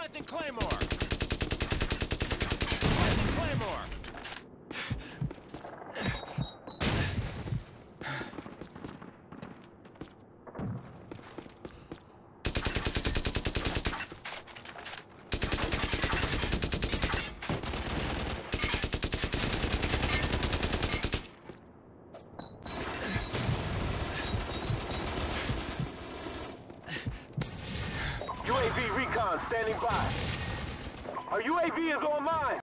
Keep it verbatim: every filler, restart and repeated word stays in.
Planting Claymore! Planting Claymore! U A V recon standing by. Our U A V is online.